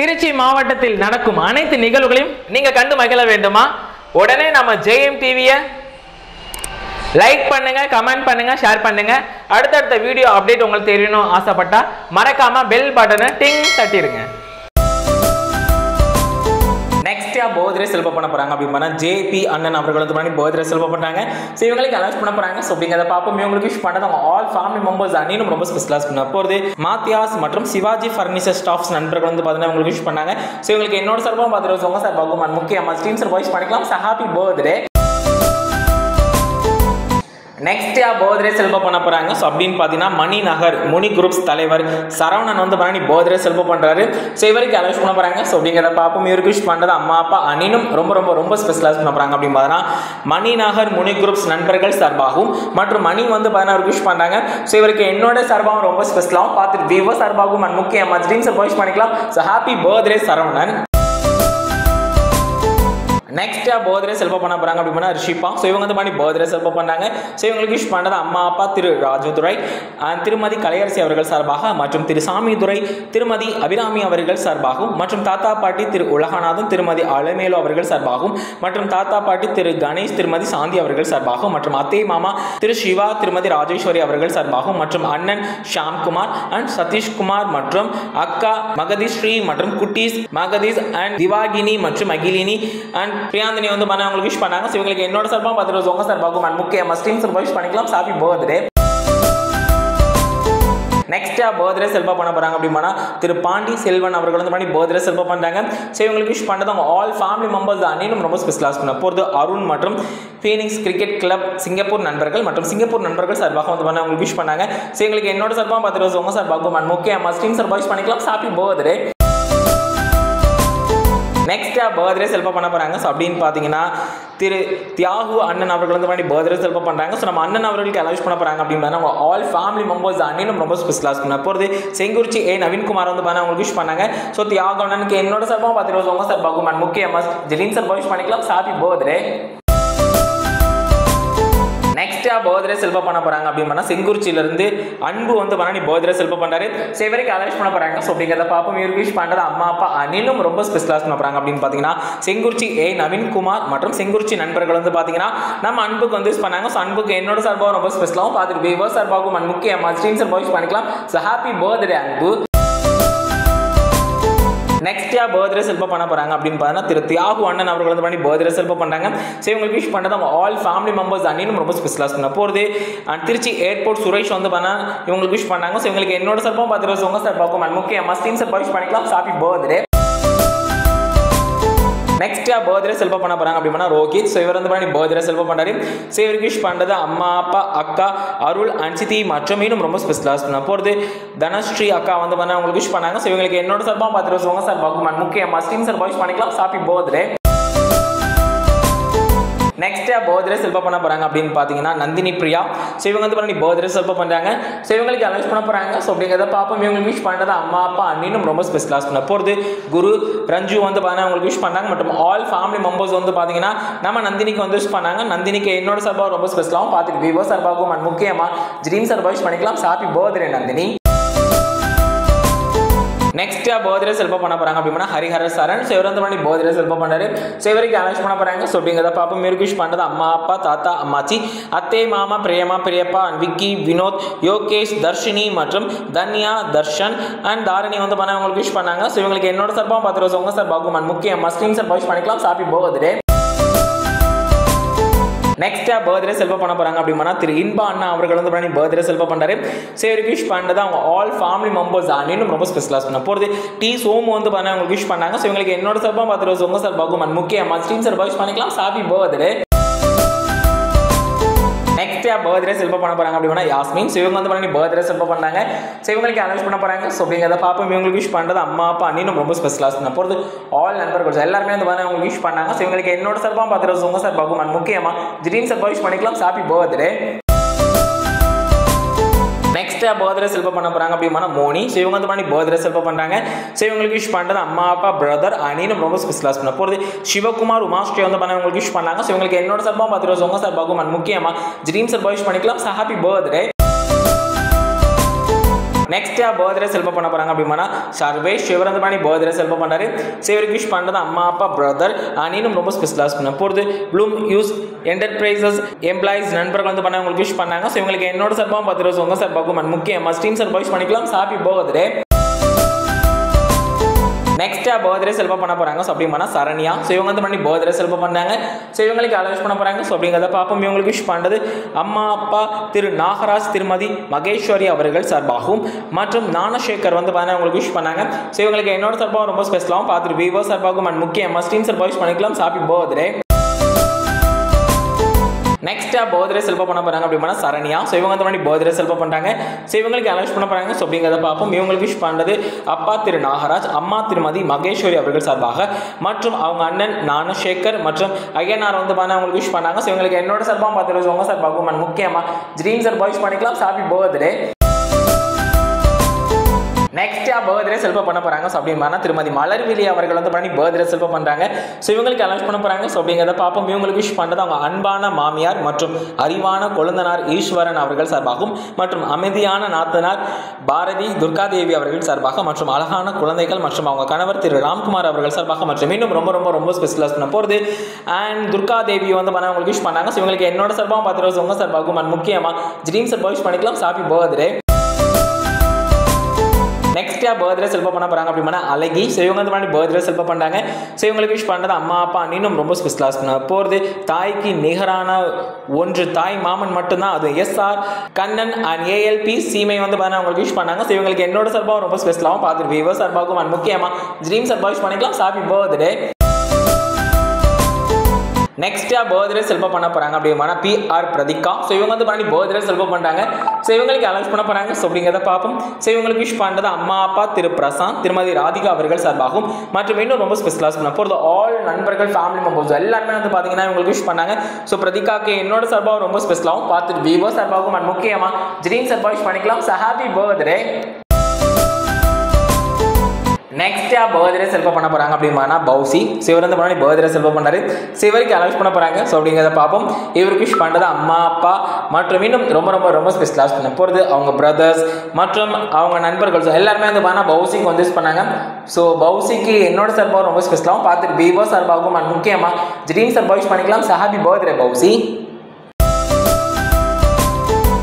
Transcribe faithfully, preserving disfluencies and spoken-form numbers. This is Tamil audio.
திருச்சி மாவட்டத்தில் நடக்கும் அனைத்து நிகழ்வுகளையும் நீங்க கண்டு மகிழ வேண்டுமா? உடனே நம்ம ஜேஎம் டிவியை லைக் பண்ணுங்க, கமெண்ட் பண்ணுங்க, ஷேர் பண்ணுங்க. அடுத்தடுத்த வீடியோ அப்டேட் உங்களுக்கு தெரியணும் ஆசைப்பட்டா மறக்காம பெல் பட்டனை டிங் தட்டிடுங்க. நெக்ஸ்ட் யா பர்த்டே செலிப்ரேட் பண்ண போறாங்க அப்படின்னா ஜேபி அண்ணன் அவர்கள் வந்து பண்ணி பர்த்டே செலிப்ரேட் பண்றாங்க. ஸோ இவங்களுக்கு அனௌன்ஸ் பண்ண போறாங்க. ஸோ அப்படிங்கிறத பார்ப்போம். இவங்களுக்கு விஷ் பண்ணது அவங்க ஆல் ஃபேமிலி மெம்பர்ஸ் அன்னியும் ரொம்ப ஸ்பெஷலாக பண்ண போகிறது மாத்தியாஸ் மற்றும் சிவாஜி ஃபர்னிச்சர் ஸ்டாஃப்ஸ் நண்பர்கள் வந்து பார்த்தீங்கன்னா உங்களுக்கு விஷ் பண்ணாங்க. ஸோ இவங்களுக்கு என்னோட சார்பாக பார்த்துட்டு உங்க சார் பகுமான் முக்கியமாக ஸ்ட்ரீம் சார் வாய்ஸ் பண்ணிக்கலாம். So happy birthday. நெக்ஸ்ட் யா பர்த்டே செலிப்ரேட் பண்ண போறாங்க. ஸோ அப்படின்னு பார்த்தீங்கன்னா மணி நகர் முனி குரூப்ஸ் தலைவர் சரவணன் வந்து பண்ணி பர்த்டே செலிப்ரேட் பண்றாரு. ஸோ இவருக்கு அனௌன்ஸ் பண்ண போறாங்க. ஸோ அப்படிங்கிறத பார்ப்போம். இவருக்கு விஷ் பண்ணுறது அம்மா அப்பா அனினும் ரொம்ப ரொம்ப ரொம்ப ஸ்பெஷலாக பண்ண போறாங்க அப்படின்னு பார்த்தீங்கன்னா மணி நகர் முனி குரூப்ஸ் நண்பர்கள் சார்பாகவும் மற்றும் மணி வந்து பார்த்தீங்கன்னா விஷ் பண்றாங்க. ஸோ இவருக்கு என்னோட சார்பாகவும் ரொம்ப ஸ்பெஷலாகவும் பார்த்துட்டு விவோ சார்பாகவும் முக்கியமாக ட்ரீம்ஸ் வாய்ஸ் பண்ணிக்கலாம். So happy birthday Saravanan. Next birthday celebrate பண்ண போறாங்க அப்படின்னா ரிஷிபா. ஸோ இவங்க வந்து பண்ணி பர்த்டே செலிப்ரேட் பண்ணாங்க. ஸோ இவங்களுக்கு விஷ் பண்ணுறது அம்மா அப்பா திரு ராஜுதுரை, திருமதி கலையரசி அவர்கள் சார்பாக மற்றும் திரு சாமிதுரை, திருமதி அபிராமி அவர்கள் சார்பாகவும் மற்றும் தாத்தா பாட்டி திரு உலகநாதன், திருமதி அலமேலு அவர்கள் சார்பாகவும் மற்றும் தாத்தா பாட்டி திரு கணேஷ், திருமதி சாந்தி அவர்கள் சார்பாகவும் மற்றும் அத்தை மாமா திரு சிவா, திருமதி ராஜேஸ்வரி அவர்கள் சார்பாகவும் மற்றும் அண்ணன் ஷாம்குமார் அண்ட் சதீஷ்குமார் மற்றும் அக்கா மகதீஸ்ரீ மற்றும் குட்டீஸ் மகதீஷ் அண்ட் திவாகினி மற்றும் அகிலினி அண்ட் பிரியாந்தினி வந்து பண்ண உங்களுக்கு விஷ் பண்ணாங்க. ஸோ இவங்களுக்கு என்னோட சார்பாக பார்த்துட்டு உங்க சார்பாகும் அண்ட் முக்கியமாக ஸ்ட்ரீம் சார் விஷ் பண்ணிக்கலாம். Happy birthday. Next birthday celebrate பண்ண போறாங்க அப்படின்னா திரு பாண்டி செல்வன் அவர்கள் வந்து பண்ணி பர்த்டே செலிப்ரேட் பண்றாங்க. ஸோ இவங்களுக்கு விஷ் பண்ணது அவங்க ஆல் ஃபேமிலி மெம்பர்ஸ் அன்னியும் ரொம்ப ஸ்பெஷலாக பண்ண போகிறது அருண் மற்றும் ஃபீனிக்ஸ் கிரிக்கெட் கிளப் சிங்கப்பூர் நண்பர்கள் மற்றும் சிங்கப்பூர் நண்பர்கள் சார்பாக வந்து பண்ண உங்களுக்கு விஷ் பண்ணாங்க. ஸோ எங்களுக்கு என்னோட சார்பாக பார்த்துட்டு உங்க சார்பாகும் அண்ட் முக்கியமாக ஸ்ட்ரீம் சார் விஷ் பண்ணிக்கலாம். Happy birthday. Next birthday celebrate பண்ண போறாங்க. ஸோ அப்படின்னு பார்த்தீங்கன்னா திரு தியாகு அண்ணன் அவர்கள் வந்து பண்ணி பர்த்டே செலிப்ரேட் பண்றாங்க. ஸோ நம்ம அண்ணன் அவர்களுக்கு அனௌன்ஸ் பண்ண போறாங்க அப்படின்னா அவங்க ஆல் ஃபேமிலி மெம்பர்ஸ் அண்ணனும் ரொம்ப ஸ்பெஷலாக பண்ண போகிறது செங்குறிச்சி ஏ நவீன்குமார் வந்து பண்ண அவங்களுக்கு விஷ் பண்ணாங்க. ஸோ தியாகு அண்ணனுக்கு என்னோட சார்பாக பார்த்துட்டு உங்க சார் பகுமான் முக்கியமாக ஜெலின் சார் விஷ் பண்ணிக்கலாம். Happy birthday. Next birthday celebrate பண்ண போறாங்க அப்படின்னா செங்குறிச்சியில இருந்து அன்பு வந்து பண்ணி பர்த்டே செலிப்ரேட் பண்றாரு. ஸோ இவருக்கு அனௌன்ஸ் பண்ண போறாங்க. ஸோ அப்படிங்கிறத பார்ப்போம். இவருக்கு விஷ் பண்றது அம்மா அப்பா அனிலும் ரொம்ப ஸ்பெஷலாக பண்ண போறாங்க அப்படின்னு பார்த்தீங்கன்னா செங்குறிச்சி ஏ நவீன்குமார் மற்றும் செங்குறிச்சி நண்பர்கள் வந்து பார்த்தீங்கன்னா நம்ம அன்புக்கு வந்து யூஸ் பண்ணாங்க. ஸோ அன்புக்கு என்னோட சார்பாகவும் ரொம்ப ஸ்பெஷலாகவும் பார்த்துட்டு விவோ சார்பாகவும் முக்கியமாக ஸ்ட்ரீம் சார் யூஸ் பண்ணிக்கலாம். So happy birthday Anbu. Next யா பர்த்டே செலிப்ரேட் பண்ண போறாங்க அப்படின்னு பார்த்தீங்கன்னா திரு தியாகு அண்ணன் அவர்கள் வந்து பண்ணி பர்த்டே செலிப்ரேட் பண்றாங்க. ஸோ இவங்களுக்கு விஷ் பண்ணுறது அவங்க ஆல் ஃபேமிலி மெம்பர்ஸ் அன்னியும் ரொம்ப ஸ்பெஷலாக பண்ண போகிறது அண்ட் திருச்சி ஏர்போர்ட் சுரேஷ் வந்து பண்ண இவங்களுக்கு விஷ் பண்ணாங்க. ஸோ இவங்களுக்கு என்னோட சார்பாக பார்த்துட்டு உங்க சார்பாகும் அண்ட் முக்கியமாக ஸ்ட்ரீம் சார் விஷ் பண்ணிக்கலாம். Happy birthday. Next birthday celebrate பண்ண போறாங்க அப்படின்னா ரோஹித். ஸோ இவர் வந்து பண்ணி பர்த்டே செலிப்ரேட் பண்றாரு. ஸோ இவருக்கு விஷ் பண்றது அம்மா அப்பா அக்கா அருள் அன்சிதி மற்றும் இன்னும் ரொம்ப ஸ்பெஷலாக பண்ண போகிறது தனஸ்ரீ அக்கா வந்து பண்ண உங்களுக்கு விஷ் பண்ணாங்க. ஸோ இவங்களுக்கு என்னோட சார்பாக பார்த்துட்டு உங்க சார் பகுமான் முக்கியமாக ஸ்ட்ரீம் சார் விஷ் பண்ணிக்கலாம். Happy birthday. Next birthday celebrate பண்ண போறாங்க அப்படின்னு பார்த்தீங்கன்னா நந்தினி பிரியா. ஸோ இவங்க வந்து பண்ணி பர்த்டே செலிப்ரேட் பண்றாங்க. ஸோ இவங்களுக்கு அனௌன்ஸ் பண்ண போறாங்க. ஸோ அப்படிங்கிறத பார்ப்போம். இவங்களுக்கு விஷ் பண்ணுறது அம்மா அப்பா அண்ணினும் ரொம்ப ஸ்பெஷலாக பண்ண போகிறது குரு ரஞ்சு வந்து பார்த்தீங்கன்னா உங்களுக்கு விஷ் பண்ணாங்க மற்றும் ஆல் ஃபேமிலி மெம்பர்ஸ் வந்து பார்த்தீங்கன்னா நம்ம நந்தினிக்கு வந்து விஷ் பண்ணாங்க. நந்தினிக்கு என்னோட சார்பாக ரொம்ப ஸ்பெஷலாகவும் பார்த்துட்டு விவோ சார்பாகவும் அண்ட் முக்கியமாக ட்ரீம் சார் விஷ் பண்ணிக்கலாம். Happy birthday Nandini. Next birthday celebrate பண்ண போறாங்க அப்படின்னா ஹரிஹர சரண். ஸோ இவர் வந்து பண்ணி பர்த்டே செலிப்ரேட் பண்ணாரு. ஸோ இவருக்கு அனௌன்ஸ் பண்ண போறாங்க. ஸோ அப்படிங்கிறத பார்ப்போம். இவருக்கு விஷ் பண்ணுறது அம்மா அப்பா தாத்தா அம்மாச்சி அத்தை மாமா பிரியமா பிரியப்பா விக்கி வினோத் யோகேஷ் தர்ஷினி மற்றும் தன்யா தர்ஷன் அண்ட் தாரணி வந்து பண்ண அவங்களுக்கு விஷ் பண்ணாங்க. ஸோ இவங்களுக்கு என்னோட சார்பாக பார்த்துட்டு உங்க சார் பகுமான் முக்கியமாக ஸ்ட்ரீம் சார் விஷ் பண்ணிக்கலாம். Happy birthday. Next birthday celebrate பண்ண போறாங்க அப்படின்னா திரு இன்பா அண்ணா அவர்கள் வந்து பண்ணி பர்த்டே செலிப்ரேட் பண்றாரு. ஸோ இவருக்கு விஷ் பண்ணுறது அவங்க ஆல் ஃபேமிலி மெம்பர்ஸ் அன்னியும் ரொம்ப ஸ்பெஷலாக பண்ண போகிறது டி சோமு வந்து பண்ண அவங்களுக்கு விஷ் பண்ணாங்க. ஸோ இவங்களுக்கு என்னோட சார்பாக பார்த்துட்டு உங்க சார் பகுமான் முக்கியமாக ஸ்ட்ரீம் சார் விஷ் பண்ணிக்கலாம். Happy birthday. Next birthday celebrate பண்ண போறாங்க அப்படின்னா யாஸ்மின். ஸோ இவங்க வந்து பண்ணி பர்த்டே செலிப்ரேட் பண்ணாங்க. ஸோ இவங்களுக்கு அனௌன்ஸ் பண்ண போறாங்க. ஸோ அப்படிங்கிறத பார்ப்போம். இவங்களுக்கு விஷ் பண்ணுறது அம்மா அப்பா அண்ணியும் ரொம்ப ஸ்பெஷலாக பண்ண போகிறது ஆல் நண்பர்கள் எல்லாருமே வந்து பண்ண அவங்களுக்கு விஷ் பண்ணாங்க. ஸோ இவங்களுக்கு என்னோட சார்பாக பார்த்துட்டு உங்க சார் பகுமான் முக்கியமாக ட்ரீம் சார் விஷ் பண்ணிக்கலாம். Happy birthday. Next birthday celebrate பண்ண போறாங்க அப்படின்னா மோனி. ஸோ இவங்க வந்து பண்ணி பர்த்டே செலிப்ரேட் பண்றாங்க. ஸோ இவங்களுக்கு விஷ் பண்ணுறது அம்மா அப்பா பிரதர் அனியும் ரொம்ப ஸ்பெஷலாக பண்ண போகிறது சிவகுமார் உமாஸ்ரீ வந்து பண்ண இவங்களுக்கு விஷ் பண்ணாங்க. ஸோ இவங்களுக்கு என்னோட சார்பாக பார்த்துட்டு உங்க சார் பகுமான் முக்கியமாக ட்ரீம் சார் விஷ் பண்ணிக்கலாம். Happy birthday. Next birthday celebrate பண்ண போறாங்க அப்படின்னா சர்வேஷ் இவர் வந்து பண்ணி பர்த்டே செலிப்ரேட் பண்ணாரு. இவருக்கு விஷ் பண்றது அம்மா அப்பா பிரதர் அண்ட் இன்னும் ரொம்ப ஸ்பெஷலாக பண்ண போகிறது ப்ளூம் யூஸ் என்டர்பிரைசஸ் எம்ப்ளாயிஸ் நண்பர்கள் வந்து பண்ண உங்களுக்கு விஷ் பண்ணாங்க. ஸோ இவங்களுக்கு என்னோட சார்பாகவும் பத்து ரூபா உங்கள் சார்பாகவும் முக்கியமாக ஸ்டீம் சார்பாக விஷ் பண்ணிக்கலாம். Happy birthday. Next birthday celebrate பண்ண போறாங்க. ஸோ அப்படின்னா சரண்யா. ஸோ இவங்க வந்து பண்ணி பர்த்டே செலிப்ரேட் பண்ணாங்க. ஸோ இவங்களுக்கு அலோஸ் பண்ண போறாங்க. ஸோ அப்படிங்கிறத பார்ப்போம். இவங்களுக்கு விஷ் பண்ணுறது அம்மா அப்பா திரு நாகராஜ் திருமதி மகேஸ்வரி அவர்கள் சார்பாகவும் மற்றும் ஞானசேகர் வந்து பார்த்தீங்கன்னா உங்களுக்கு விஷ் பண்ணாங்க. ஸோ இவங்களுக்கு என்னோட சார்பாகவும் ரொம்ப ஸ்பெஷலாகவும் பார்த்துட்டு விவோ சார்பாகவும் அண்ட் முக்கியமாக ஸ்டீம் சார்பாக விஷ் பண்ணிக்கலாம். Happy birthday. Next birthday celebrate பண்ண போறாங்க அப்படின்னா சரண்யா. ஸோ இவங்க வந்து பண்ணி பர்த்டே செலிப்ரேட் பண்றாங்க. ஸோ இவங்களுக்கு அலோஸ் பண்ண போறாங்க. ஸோ அப்படிங்கிறத பார்ப்போம். இவங்களுக்கு விஷ் பண்ணுறது அப்பா திரு நாகராஜ் அம்மா திருமதி மகேஸ்வரி அவர்கள் சார்பாக மற்றும் அவங்க அண்ணன் ஞானசேகர் மற்றும் ஐயனார் வந்து பண்ண அவங்களுக்கு விஷ் பண்ணாங்க. ஸோ இவங்களுக்கு என்னோட சார்பாகவும் பார்த்து ரூபா உங்க சார்பாகவும் முக்கியமாக ட்ரீம் சார்பாக விஷ் பண்ணிக்கலாம். Happy birthday. Next birthday celebrate பண்ண போறாங்க. ஸோ அப்படின்னா திருமதி மலர்விழி அவர்கள் வந்து பண்ணி பர்த்டே செலிப்ரேட் பண்றாங்க. ஸோ இவங்களுக்கு அலோஸ் பண்ண போறாங்க. ஸோ அப்படிங்கிறத பார்ப்போம். இவங்களுக்கு விஷ் பண்ணுறது அவங்க அன்பான மாமியார் மற்றும் அறிவான கொழுந்தனார் ஈஸ்வரன் அவர்கள் சார்பாகவும் மற்றும் அமைதியான நாத்தனார் பாரதி துர்காதேவி அவர்கள் சார்பாக மற்றும் அழகான குழந்தைகள் மற்றும் அவங்க கணவர் திரு ராம்குமார் அவர்கள் சார்பாக மற்றும் இன்னும் ரொம்ப ரொம்ப ரொம்ப ஸ்பெஷலாக பண்ண போகிறது அண்ட் துர்காதேவி வந்து பண்ண அவங்களுக்கு விஷ் பண்ணாங்க. ஸோ இவங்களுக்கு என்னோட சார்பாகவும் பத்து ரூபா உங்க சார்பாகவும் அண்ட் முக்கியமாக ட்ரீம் சார்பாக விஷ் பண்ணிக்கலாம். Happy birthday. Next birthday celebrate பண்ண போறாங்க அப்படின்னா அழகி. ஸோ இவங்க வந்து பர்த்டே செலிப்ரேட் பண்ணாங்க. ஸோ இவங்களுக்கு விஷ் பண்ணுறது அம்மா அப்பா இன்னும் ரொம்ப ஸ்பெஷலாக பண்ண போகிறது தாய்க்கு நிகரான ஒன்று தாய் மாமன் மட்டும்தான். அது S R Kannan and ALP சீமை வந்து பார்த்தீங்கன்னா அவங்களுக்கு விஷ் பண்ணாங்க. ஸோ இவங்களுக்கு என்னோட சார்பாகவும் ரொம்ப ஸ்பெஷலாகவும் பார்த்துட்டு விவோ சார்பாகவும் அண்ட் முக்கியமாக ட்ரீம் சார்பாக விஷ் பண்ணிக்கலாம். Happy birthday. Next birthday celebrate பண்ண போறாங்க அப்படின்னா பி ஆர் பிரதிகா. ஸோ இவங்க வந்து பண்ணி பர்த்டே செலிப்ரேட் பண்றாங்க. ஸோ இவங்களுக்கு அலோஸ் பண்ண போறாங்க. ஸோ அப்படிங்கிறத பார்ப்போம். ஸோ இவங்களுக்கு விஷ் பண்ணுறது அம்மா அப்பா திரு பிரசாந்த் திருமதி ராதிகா அவர்கள் சார்பாகவும் மற்றும் இன்னும் ரொம்ப ஸ்பெஷலாக பண்ண போகிறது ஆல் நண்பர்கள் ஃபேமிலி மெம்பர்ஸ் எல்லாருமே வந்து பார்த்தீங்கன்னா இவங்களுக்கு விஷ் பண்ணாங்க. ஸோ பிரதிகாக்கு என்னோட சார்பாகவும் ரொம்ப ஸ்பெஷலாகவும் பார்த்துட்டு விவோ சார்பாகவும் அண்ட் முக்கியமாக ட்ரீம் சார்பாக விஷ் பண்ணிக்கலாம். Happy birthday. Next birthday celebrate பண்ண போறாங்க அப்படின்னா பௌசி. ஸோ இவர் வந்து பண்ணி பர்த்டே செலிப்ரேட் பண்ணாரு. ஸோ இவருக்கு அலோஸ் பண்ண போறாங்க. ஸோ அப்படிங்கிறத பார்ப்போம். இவருக்கு விஷ் பண்ணுறது அம்மா அப்பா மற்றும் இன்னும் ரொம்ப ரொம்ப ரொம்ப ஸ்பெஷலாக பண்ண போகிறது அவங்க பிரதர்ஸ் மற்றும் அவங்க நண்பர்கள். ஸோ எல்லாருமே வந்து பார்த்தா பௌசிக்கு வந்து யூஸ் பண்ணாங்க. ஸோ பௌசிக்கு என்னோட சார்பாகவும் ரொம்ப ஸ்பெஷலாகவும் பார்த்துட்டு விவோ சார்பாகவும் அண்ட் முக்கியமாக ட்ரீம் சார்பாக யூஸ் பண்ணிக்கலாம். Happy birthday Fowzie.